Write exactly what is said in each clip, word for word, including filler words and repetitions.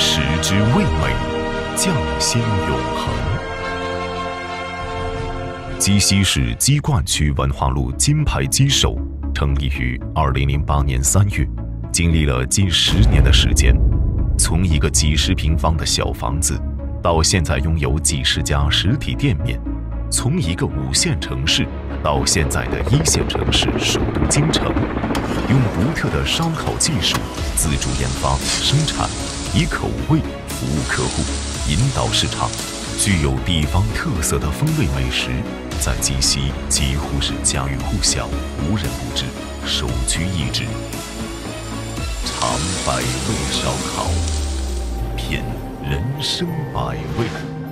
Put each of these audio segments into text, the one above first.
食之味美，酱鲜永恒。鸡西市鸡冠区文化路金牌鸡手成立于二零零八年三月，经历了近十年的时间，从一个几十平方的小房子，到现在拥有几十家实体店面，从一个五线城市到现在的一线城市首都京城，用独特的烧烤技术自主研发生产，以口味服务客户，引导市场，具有地方特色的风味美食在鸡西几乎是家喻户晓，无人不知，首屈一指。尝百味烧烤，品人生百味。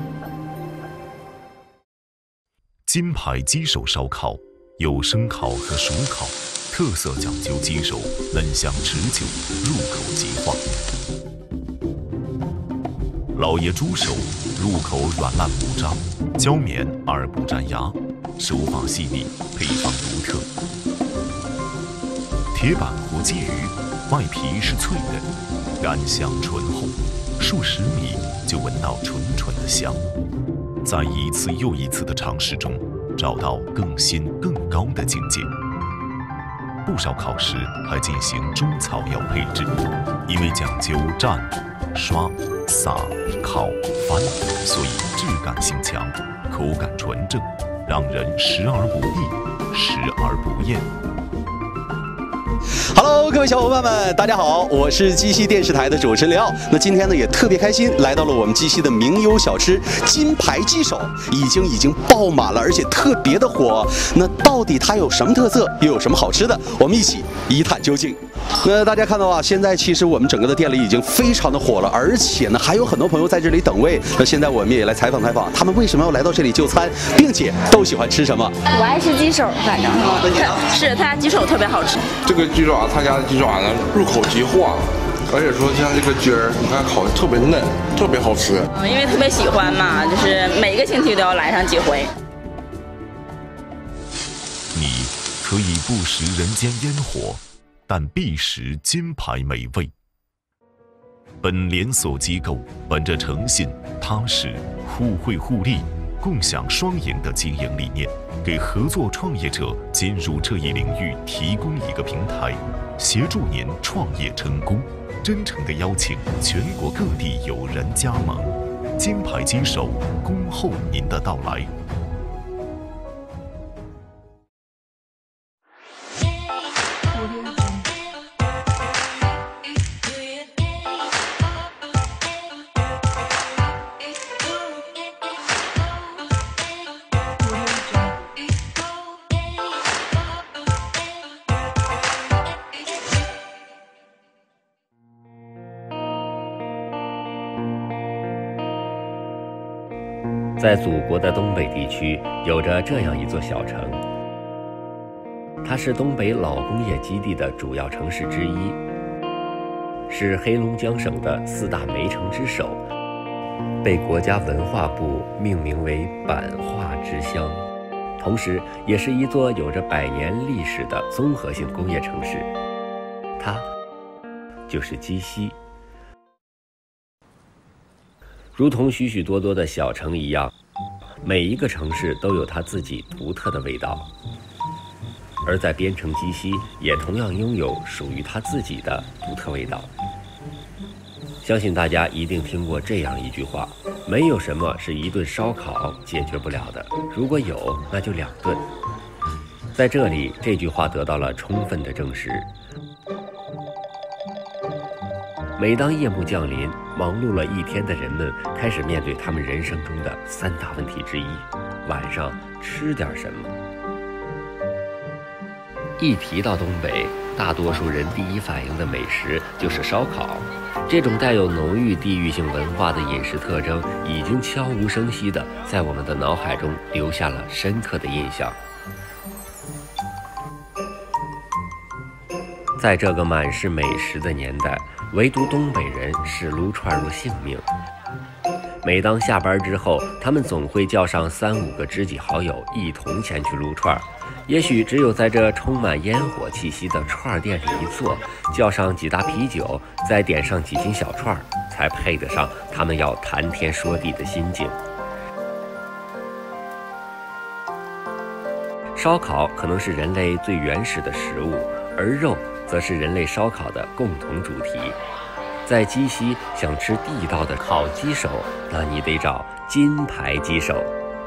金牌鸡手烧烤有生烤和熟烤，特色讲究鸡手嫩香持久，入口即化。老爷猪手入口软烂不扎，胶绵而不粘牙，手法细腻，配方独特。铁板或鲫鱼，外皮是脆的，干香醇厚，数十米就闻到纯纯的香。在一次又一次的尝试中，找到更新更高的境界。不烧烤时还进行中草药配置，因为讲究蘸、刷、撒、烤、翻，所以质感性强，口感纯正，让人食而不腻，食而不厌。 Hello， 各位小伙伴们，大家好，我是鸡西电视台的主持人刘傲。那今天呢，也特别开心，来到了我们鸡西的名优小吃金牌鸡手，已经已经爆满了，而且特别的火。那到底它有什么特色，又有什么好吃的？我们一起一探究竟。那大家看到啊，现在其实我们整个的店里已经非常的火了，而且呢，还有很多朋友在这里等位。那现在我们也来采访采访，他们为什么要来到这里就餐，并且都喜欢吃什么？ 我爱吃鸡手，反正是他家鸡手特别好吃。 这个鸡爪，他家的鸡爪呢，入口即化，而且说像这个筋儿，你看烤的特别嫩，特别好吃。 嗯，因为特别喜欢嘛，就是每个星期都要来上几回。 你可以不食人间烟火，但必食金牌美味。本连锁机构本着诚信、踏实、互惠互利、共享双赢的经营理念，给合作创业者进入这一领域提供一个平台，协助您创业成功。真诚地邀请全国各地友人加盟，金牌鸡手恭候您的到来。 在祖国的东北地区，有着这样一座小城，它是东北老工业基地的主要城市之一，是黑龙江省的四大煤城之首，被国家文化部命名为版画之乡，同时也是一座有着百年历史的综合性工业城市，它就是鸡西。如同许许多多的小城一样，每一个城市都有它自己独特的味道，而在边城鸡西也同样拥有属于它自己的独特味道。相信大家一定听过这样一句话：没有什么是一顿烧烤解决不了的，如果有，那就两顿。在这里，这句话得到了充分的证实。每当夜幕降临，忙碌了一天的人们开始面对他们人生中的三大问题之一：晚上吃点什么。一提到东北，大多数人第一反应的美食就是烧烤。这种带有浓郁地域性文化的饮食特征，已经悄无声息地在我们的脑海中留下了深刻的印象。在这个满是美食的年代，唯独东北人视撸串如性命。每当下班之后，他们总会叫上三五个知己好友一同前去撸串， 也许只有在这充满烟火气息的串儿店里一坐，叫上几打啤酒，再点上几斤小串儿，才配得上他们要谈天说地的心境。烧烤可能是人类最原始的食物，而肉则是人类烧烤的共同主题。在鸡西想吃地道的烤鸡手，那你得找金牌鸡手。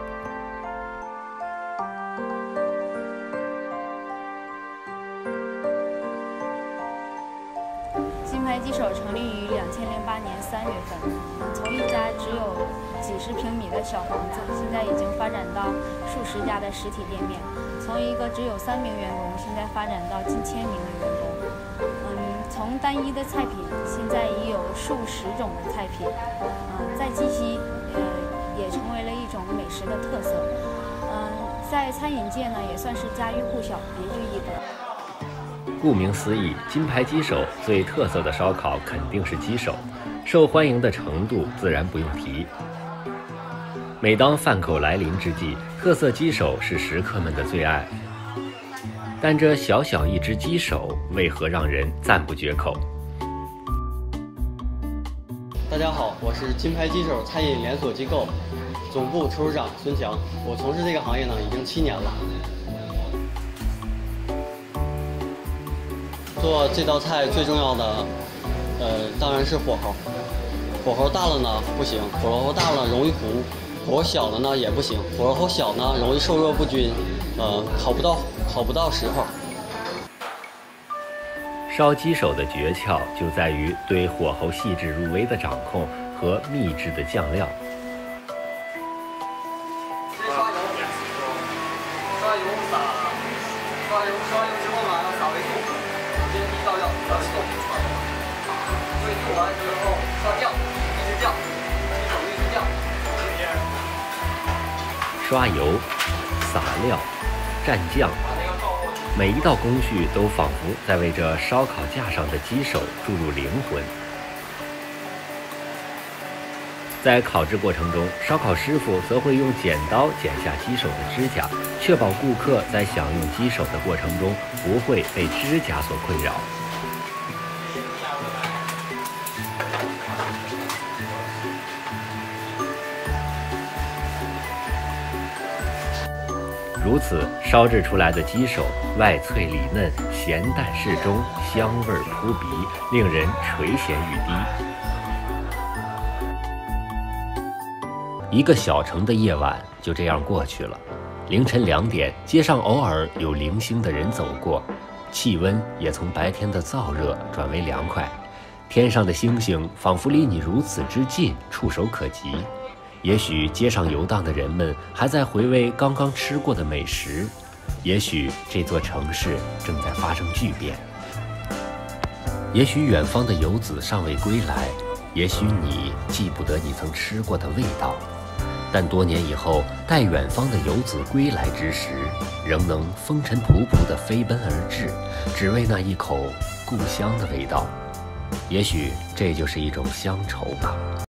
金牌鸡手成立于两千零八年三月份，从一家只有几十平米的小房子，现在已经发展到数十家的实体店面。从一个只有三名员工，现在发展到近千名的员工。嗯，从单一的菜品，现在已有数十种的菜品。嗯，在鸡西，呃，也成为了一种美食的特色。嗯，在餐饮界呢，也算是家喻户晓，别具一格。 顾名思义，金牌鸡手最特色的烧烤肯定是鸡手，受欢迎的程度自然不用提。每当饭口来临之际，特色鸡手是食客们的最爱。但这小小一只鸡手，为何让人赞不绝口？ 大家好，我是金牌鸡手餐饮连锁机构总部厨师长孙强，我从事这个行业呢已经七年了。做这道菜最重要的，呃，当然是火候。火候大了呢不行，火候大了容易糊；火候小了呢也不行，火候小呢容易受热不均，呃，烤不到烤不到时候。 烧鸡手的诀窍就在于对火候细致入微的掌控和秘制的酱料。 先刷油，刷油撒，刷油刷油之后呢要撒维素。先第一道料要动，所以做完之后刷酱，一直酱，一手一直酱。 刷油、撒料、蘸酱，每一道工序都仿佛在为这烧烤架上的鸡手注入灵魂。在烤制过程中，烧烤师傅则会用剪刀剪下鸡手的指甲，确保顾客在享用鸡手的过程中不会被指甲所困扰。如此烧制出来的鸡手，外脆里嫩，咸淡适中，香味扑鼻，令人垂涎欲滴。一个小城的夜晚就这样过去了。凌晨两点，街上偶尔有零星的人走过，气温也从白天的燥热转为凉快。天上的星星仿佛离你如此之近，触手可及。也许街上游荡的人们还在回味刚刚吃过的美食，也许这座城市正在发生巨变，也许远方的游子尚未归来，也许你记不得你曾吃过的味道。但多年以后，待远方的游子归来之时，仍能风尘仆仆地飞奔而至，只为那一口故乡的味道。也许这就是一种乡愁吧。